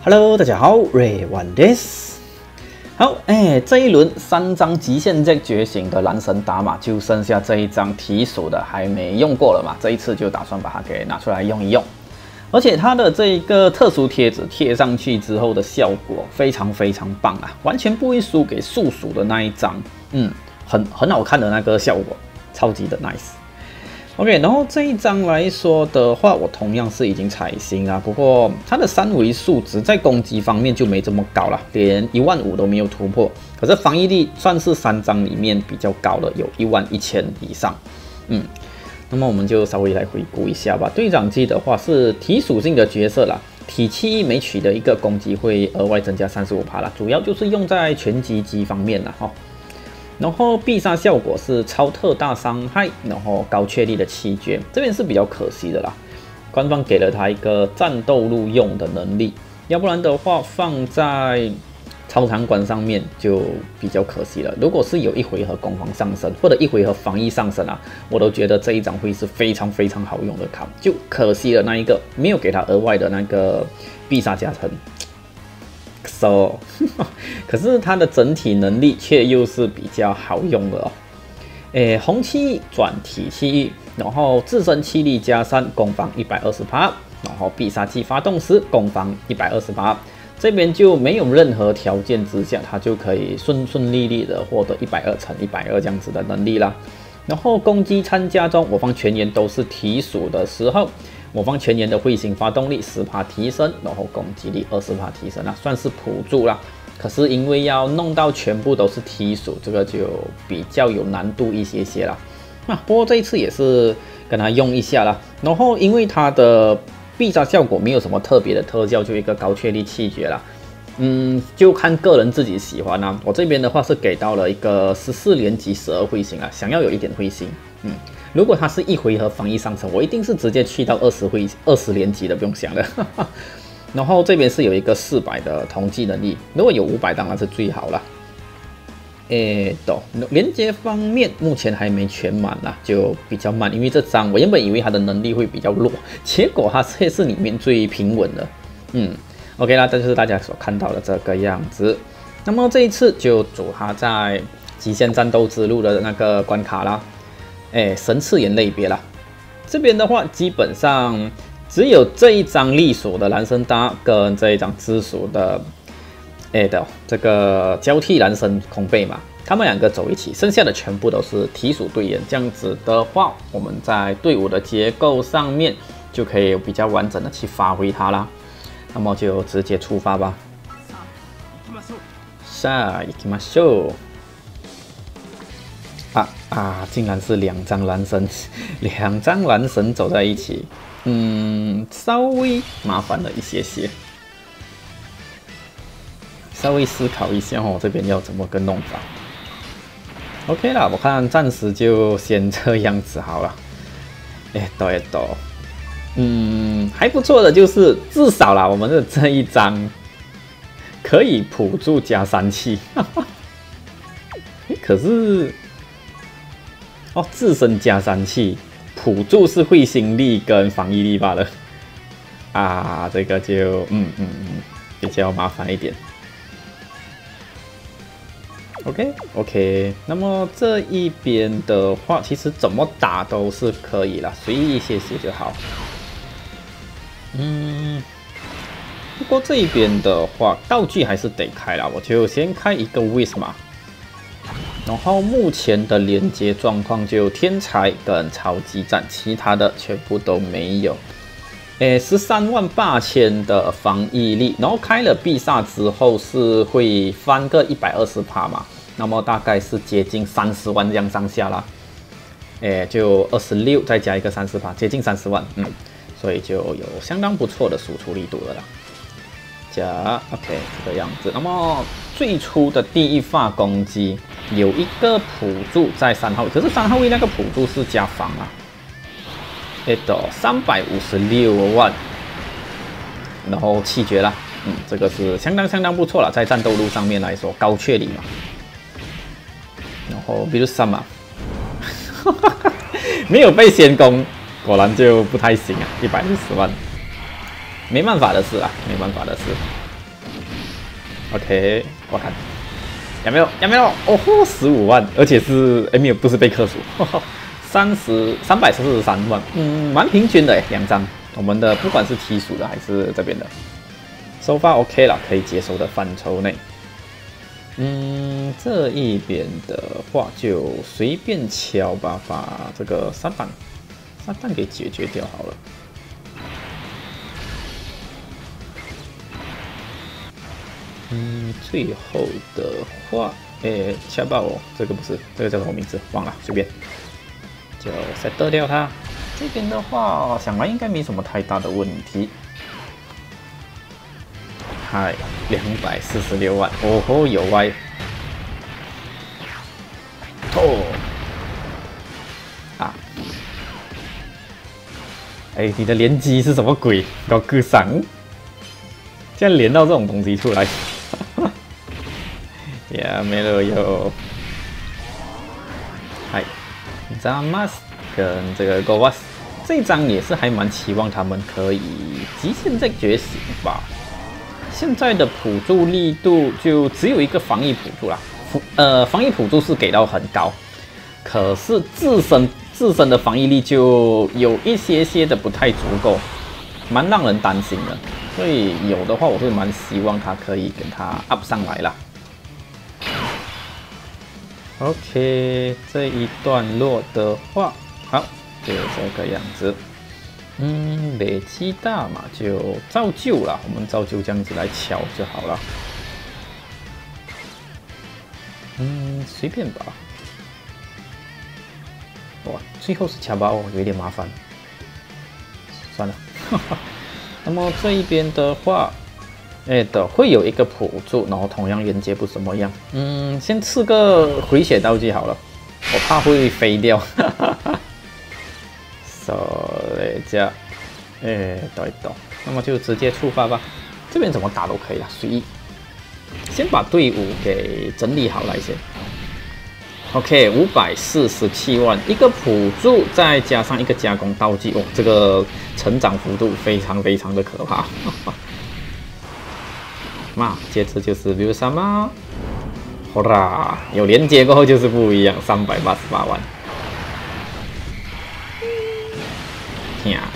Hello， 大家好，Ray1 です。好，这一轮3张极限 Jack 觉醒的蓝神打码，就剩下这一张提手的还没用过了嘛，这一次就打算把它给拿出来用一用。而且它的这个特殊贴纸贴上去之后的效果非常棒啊，完全不会输给速鼠的那一张，很好看的那个效果，超级的 nice。OK， 然后这一张来说的话，我同样是已经彩星啦，不过它的3维数值在攻击方面就没这么高了，连15000都没有突破。可是防御力算是3张里面比较高的，有11000以上。那么我们就稍微来回顾一下吧。队长机的话是体属性的角色啦，体气每取的一个攻击会额外增加35%啦，主要就是用在拳击机方面啦然后必杀效果是超特大伤害，然后高确率的气绝，这边是比较可惜的啦。官方给了他一个战斗路用的能力，要不然的话放在超场馆上面就比较可惜了。如果是有1回合攻防上升或者1回合防御上升啊，我都觉得这一张会是非常好用的卡，就可惜了那一个没有给他额外的那个必杀加成。可是它的整体能力却又是比较好用的红气转体气，然后自身气力加3，攻防120%，然后必杀技发动时攻防120%，这边就没有任何条件之下，它就可以顺利的获得120乘120这样子的能力啦。然后攻击参加中，我方全员都是体属的时候，我方全员的彗星发动力10%提升，然后攻击力20%提升啦，算是辅助啦。可是因为要弄到全部都是体属，这个就比较有难度一些啦。不过这一次也是跟他用一下啦。然后因为它的必杀效果没有什么特别的特效，就一个高确率气绝啦。就看个人自己喜欢啦。我这边的话是给到了一个14连击12彗星啊，想要有一点彗星。如果它是1回合防御上升，我一定是直接去到20连击的，不用想了。然后这边是有一个400的同技能力，如果有500当然是最好了。连接方面目前还没全满啦，就比较慢，因为这张我原本以为它的能力会比较弱，结果它这是里面最平稳的。OK 啦，这就是大家所看到的这个样子。那么这一次就主它在极限战斗之路的那个关卡啦，神次元类别啦。这边的话基本上只有这一张隶属的蓝神达跟这一张支属的这个交替蓝神空背嘛，他们2个走一起，剩下的全部都是体属队员。这样子的话，我们在队伍的结构上面就可以比较完整的去发挥它啦。那么就直接出发吧。さあ行きましょう。竟然是2张蓝神，2张蓝神走在一起，稍微麻烦了一些。稍微思考一下这边要怎么个弄法。OK 啦，我看暂时就先这样子好了。还不错的就是至少啦，我们的这一张可以辅助加3气。可是自身加3气，辅助是会心力跟防御力罢了。这个就比较麻烦一点。OK， 那么这一边的话，其实怎么打都是可以啦，随意一些就好。不过这一边的话，道具还是得开啦，我就先开一个 Wisma， 然后目前的连接状况就天才跟超级战，其他的全部都没有。138000的防御力，然后开了必杀之后是会翻个120%嘛，那么大概是接近30万这样上下啦。就26再加一个30%，接近30万，所以就有相当不错的输出力度了啦。OK 这个样子。那么最初的第一发攻击有一个辅助在3号位，可是3号位那个辅助是加防啊。356万，然后气绝啦，这个是相当不错了，在战斗路上面来说，高确率嘛。然后比如什么，没有被先攻，果然就不太行啊，110万，没办法的事啊，没办法的事。 OK， 我看有没有？哦吼，15万，而且是没有，不是被克数343万，蛮平均的两张。我们的不管是T属的还是这边的，so far OK 了，可以接受的范畴内。这一边的话就随便敲吧，把这个撒旦给解决掉好了。最后的话，掐爆哦，这个不是，这个叫什么名字？忘了，随便，就 set 掉它。这边的话，想来应该没什么太大的问题。嗨，246万，哦吼，有歪。哦，啊，你的连击是什么鬼？搞个赏，竟然连到这种东西出来。呀，没了有，嗨 ，Zamas 跟这个 Govas 这一张也是还蛮期望他们可以极限再觉醒吧。现在的辅助力度就只有一个防御辅助啦，防御辅助是给到很高，可是自身的防御力就有一些的不太足够，蛮让人担心的。所以有的话，我会蛮希望他可以跟他 up 上来啦。OK， 这一段落的话，好，就这个样子。累积大嘛，就照旧啦，我们照旧这样子来敲就好了。随便吧。哇，最后是掐包哦，有一点麻烦。算了，那么这一边的话，会有一个辅助，然后同样连接不怎么样。先吃个回血道具好了，我怕会飞掉。so 这样，倒一倒，那么就直接触发吧。这边怎么打都可以了，随意。先把队伍给整理好来先。OK， 547万，一个辅助再加上一个加工道具，哦，这个成长幅度非常的可怕。那接着就是比如什么，好啦，有连接过后就是不一样，388万。天啊！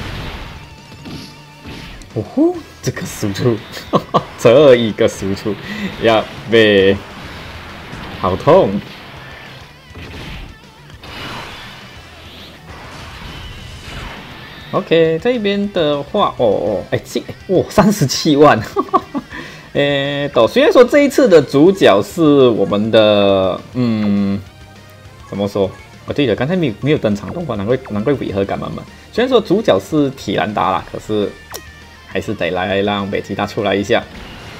哦呼，这个输出，这一个输出要被，好痛。OK， 这边的话，37万，虽然说这一次的主角是我们的，怎么说？对了，刚才没有登场动画，难怪违和感满满。虽然说主角是体兰达啦，可是还是得来让贝吉塔出来一下。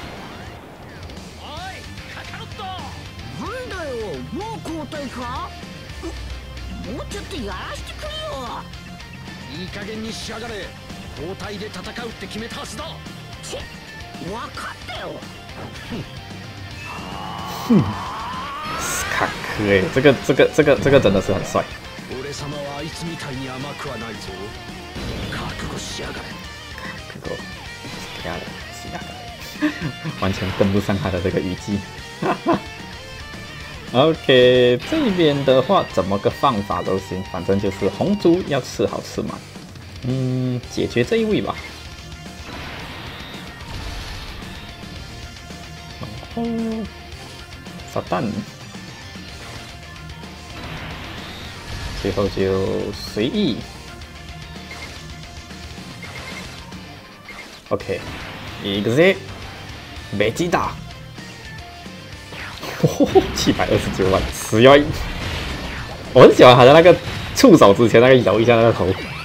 いい加減にしやがれ。交代で戦うって決めたはずだ。分かったよ。 卡克这个真的是很帅。 俺様はあいつみたいに甘くはないぞ。覚悟しやがれ。 覚悟しやがれ，完全跟不上他的这个语气。OK， 这边的话怎么个放法都行，反正就是红猪要吃好吃满。解决这一位吧。然后撒旦，最后就随意。OK， 一个 Z， 贝吉塔。729万，死要！我很喜欢他的那个触手之前那个摇一下那个头，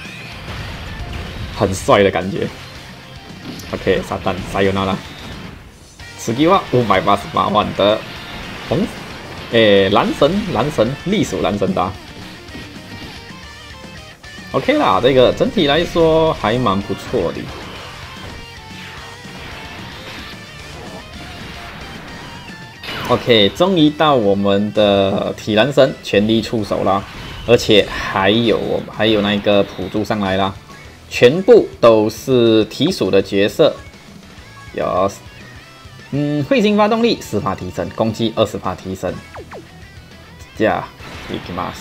很帅的感觉。OK， 撒旦撒尤娜拉，此计划588万的红，蓝神隶属蓝神达。OK 啦，这个整体来说还蛮不错的。OK， 终于到我们的体蓝神全力出手啦，而且还有那个辅助上来啦，全部都是体属的角色，有彗星发动力10%提升，攻击20%提升。这样，いきます。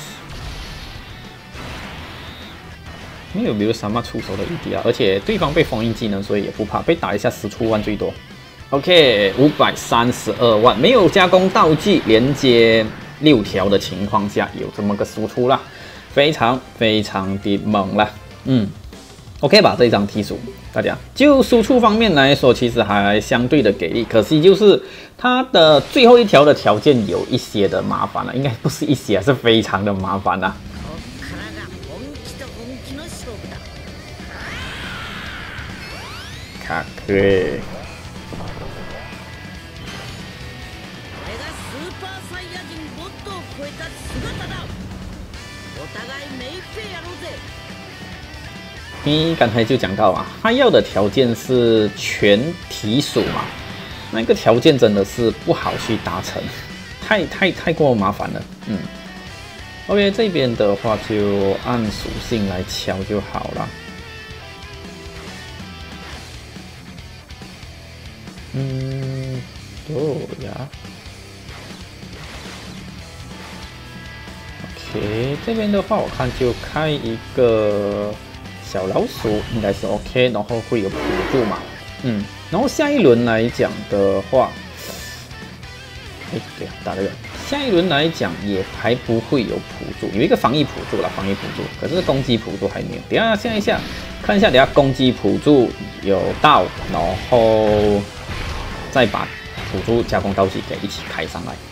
没有比如什么出手的余地啊，而且对方被封印技能，所以也不怕被打一下10出万最多。OK，532万，没有加工道具，连接6条的情况下有这么个输出啦，非常非常的猛啦。OK 吧，这一张题数，大家就输出方面来说，其实还相对的给力，可惜就是它的最后一条的条件有一些的麻烦了，应该不是一些，是非常的麻烦啦。卡克。刚才就讲到啊，他要的条件是全体属嘛，那个条件真的是不好去达成，太过麻烦了。OK， 这边的话就按属性来敲就好了。呀。OK， 这边的话我看就开一个小老鼠应该是 OK， 然后会有辅助嘛，然后下一轮来讲的话，对，打这个，下一轮来讲也还不会有辅助，有一个防疫辅助啦，防疫辅助，可是攻击辅助还没有。等一下看一下，等一下攻击辅助有到，然后再把辅助加工道具给一起开上来。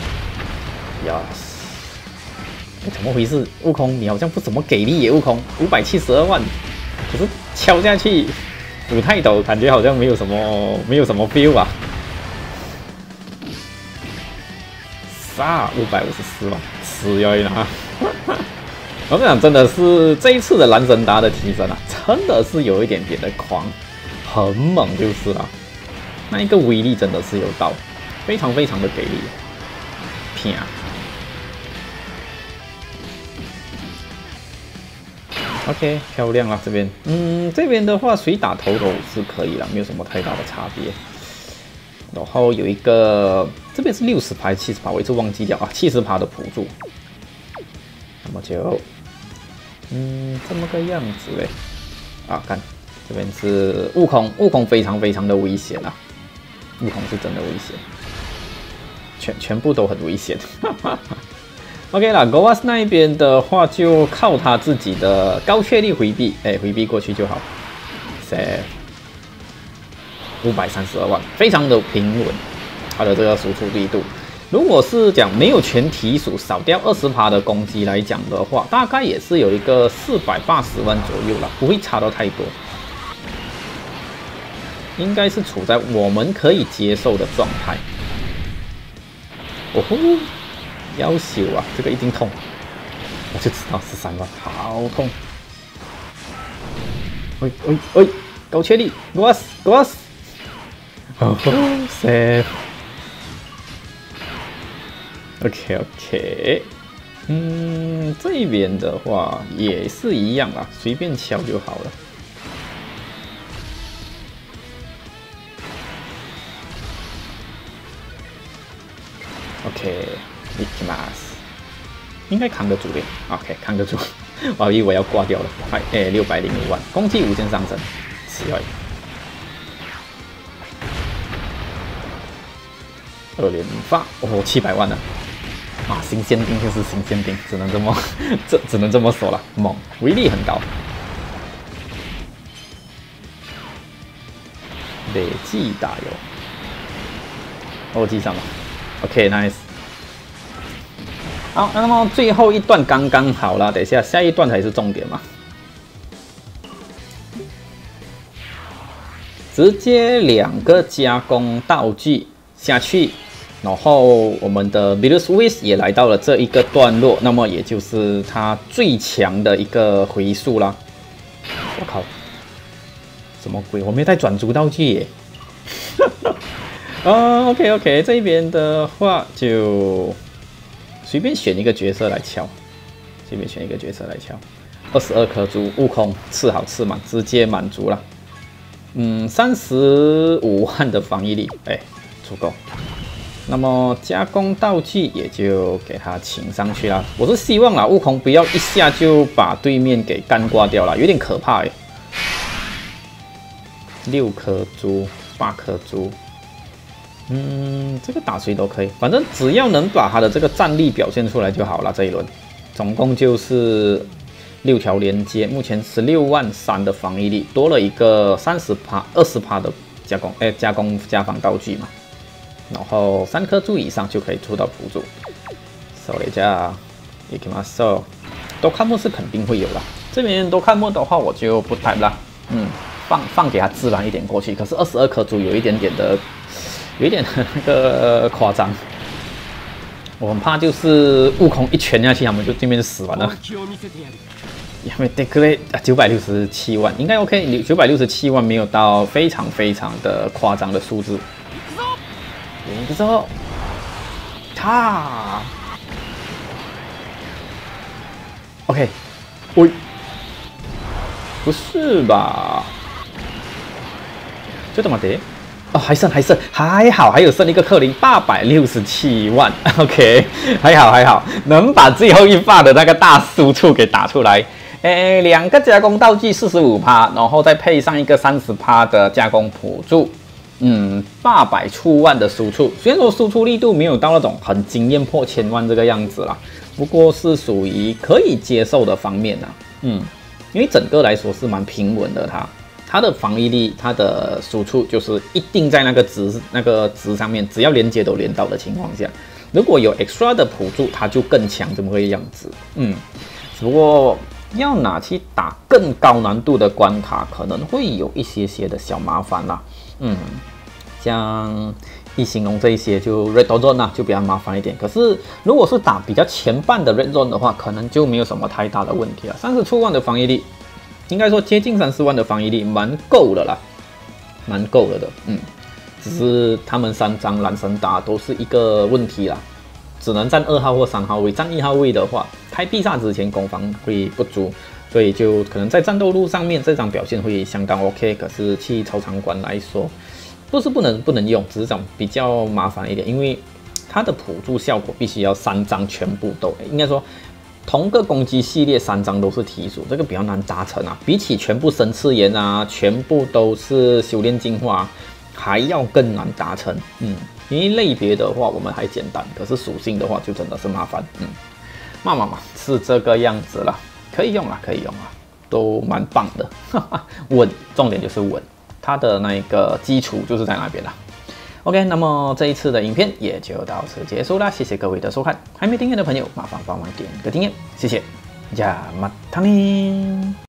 怎么回事？悟空，你好像不怎么给力耶！悟空572万，可是敲下去五太斗，感觉好像没有什么 feel 啊。554万，吃要一拿。我跟你讲，真的是这一次的蓝神达的提升啊，真的是有一点点的狂，很猛就是了。那一个威力真的是有到，非常非常的给力，拼啊！ OK， 漂亮了这边，这边的话谁打头头是可以了，没有什么太大的差别。然后有一个这边是60%还是70%，我一直忘记掉啊，70%的辅助。那么就，这么个样子嘞。啊，看这边是悟空，悟空非常非常的危险啊，悟空是真的危险，全部都很危险。OK 啦 ，Goas 那一边的话就靠他自己的高确率回避，回避过去就好。Save 532万，非常的平稳，他的这个输出力度。如果是讲没有全体属，少掉20%的攻击来讲的话，大概也是有一个480万左右啦，不会差到太多，应该是处在我们可以接受的状态。哦吼！ 要修啊，这个一定痛，我就知道13万，好痛！喂，高确率 ，Goas， 哦 ，save， OK， 这一边的话也是一样啦，随便敲就好了。 OK， いきます。应该扛得住的 ，OK， 扛得住。我以为要挂掉了。605万，攻击无限上升，吃而已。2连发，哦，700万了。啊，新限定就是新限定，只能这么说了，猛，威力很高。累计打油，记上了。 OK，nice。好，那么最后一段刚刚好了，等一下下一段才是重点嘛。直接2个加工道具下去，然后我们的 Bittersweet 也来到了这一个段落，那么也就是它最强的一个回数啦。我靠，什么鬼？我没带转租道具耶。OK， 这边的话就随便选一个角色来敲，22颗珠，悟空吃好吃满，直接满足了。35万的防御力， 足够。那么加工道具也就给它请上去啦。我是希望啦，悟空不要一下就把对面给干挂掉了，有点可怕欸。6颗珠，8颗珠。这个打谁都可以，反正只要能把他的这个战力表现出来就好了。这一轮总共就是6条连接，目前16.3万的防御力，多了一个30%、20%的加防道具嘛。然后3颗珠以上就可以出到辅助。手雷架，也给它收。多看幕是肯定会有啦，这边多看幕的话我就不type啦。放给它自然一点过去。可是22颗珠有一点那个夸张。我很怕就是悟空一拳下去，他们就对面就死完了。因为 declare 967万应该 OK，967万没有到非常的夸张的数字。连个之后，他 OK， 喂，不是吧？就这么的？哦，还好，还有剩一个克林867万 ，OK， 还好，能把最后一发的那个大输出给打出来。2个加工道具45%，然后再配上一个30%的加工辅助。800出万的输出，虽然说输出力度没有到那种很惊艳破1000万这个样子啦，不过是属于可以接受的方面啦。因为整个来说是蛮平稳的，它的防御力，它的输出就是一定在那个值上面，只要连接都连到的情况下，如果有 extra 的辅助，它就更强这么个样子。只不过要拿去打更高难度的关卡，可能会有一些的小麻烦啦。像异形龙这一些就 Red Zone 就比较麻烦一点。可是如果是打比较前半的 Red Zone 的话，可能就没有什么太大的问题了。30出万的防御力，应该说接近30万的防御力，蛮够的啦，蛮够了的。只是他们3张蓝神达都是一个问题啦，只能站2号或3号位，站1号位的话，开必杀之前攻防会不足。所以就可能在战斗路上面，这张表现会相当 OK。可是去超场馆来说，不是不能用，只是这种比较麻烦一点，因为它的辅助效果必须要3张全部都，应该说同个攻击系列3张都是提速，这个比较难达成啊。比起全部神次炎啊，全部都是修炼进化，还要更难达成。因为类别的话我们还简单，可是属性的话就真的是麻烦。嘛是这个样子了。可以用啊，都蛮棒的，稳，重点就是稳，它的那个基础就是在那边啦。OK， 那么这一次的影片也就到此结束啦，谢谢各位的收看，还没订阅的朋友麻烦帮忙点个订阅，谢谢，加马汤尼。